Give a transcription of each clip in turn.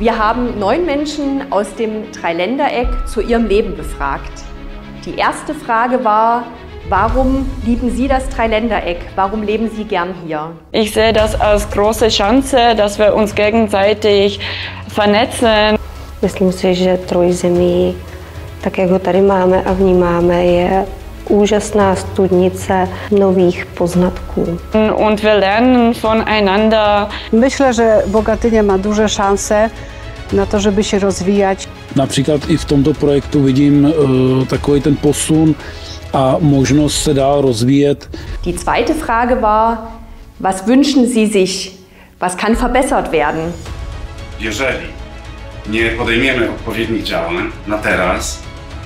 Wir haben 9 Menschen aus dem Dreiländereck zu ihrem Leben befragt. Die erste Frage war: Warum lieben Sie das Dreiländereck? Warum leben Sie gern hier? Ich sehe das als große Chance, dass wir uns gegenseitig vernetzen. Myslím si, že Trojzemí, tak jak ho tady máme a vnímáme, je úžasná studnice nových poznatků. Und wir lernen voneinander. Myślę, że Bogatynia ma duże szanse na to, żeby się rozwijać. Například i v tomto projektu vidím takový ten posun a možnost se dál rozvíjet. Die zweite Frage war: Was wünschen Sie sich? Was kann verbessert werden? Jeżeli nie podejmiemy odpowiednich działań na teraz,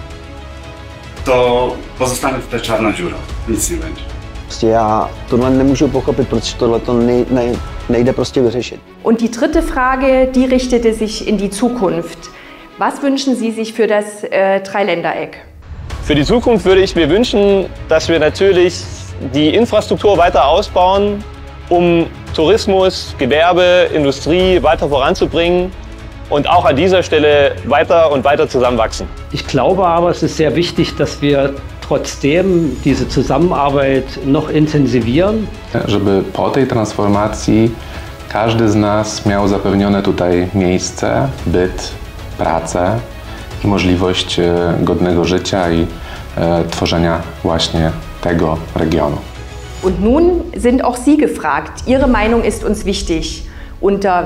to pozostane tutaj czarna dziura. Nic nie będzie. Prostě já tohle nemůžu pochopit, protože tohle to nejde prostě vyřešit. Und die dritte Frage, die richtete sich in die Zukunft. Was wünschen Sie sich für das Dreiländereck? Für die Zukunft würde ich mir wünschen, dass wir natürlich die Infrastruktur weiter ausbauen, um Tourismus, Gewerbe, Industrie weiter voranzubringen und auch an dieser Stelle weiter und weiter zusammenwachsen. Ich glaube aber, es ist sehr wichtig, dass wir trotzdem diese Zusammenarbeit noch intensivieren. Żeby po tej transformacji każdy z nas miał zapewnione tutaj miejsce, byt, pracę i możliwość godnego życia i tworzenia właśnie tego regionu. Und nun sind auch Sie gefragt. Ihre Meinung ist uns wichtig. Unter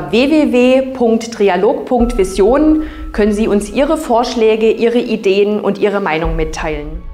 www.trialog.vision können Sie uns Ihre Vorschläge, Ihre Ideen und Ihre Meinung mitteilen.